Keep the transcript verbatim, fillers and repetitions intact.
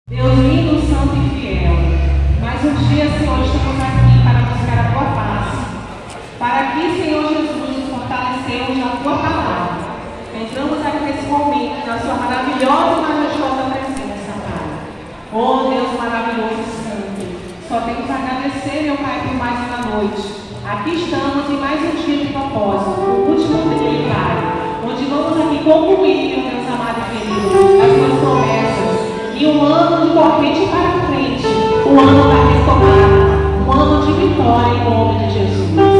Deus lindo, santo e fiel, mais um dia, Senhor, estamos aqui para buscar a Tua face, para que, Senhor Jesus, nos fortalecemos na Tua palavra. Entramos aqui nesse momento, na Sua maravilhosa e majestosa presença, Pai. Oh, Deus maravilhoso e santo, só tenho que agradecer, meu Pai, por mais uma noite. Aqui estamos em mais um dia de propósito, o último dia, Pai, onde vamos aqui concluir, meu Deus amado e querido, as Tuas promessas. E um ano de corrente para frente, um ano da retomada, um ano de vitória em nome de Jesus.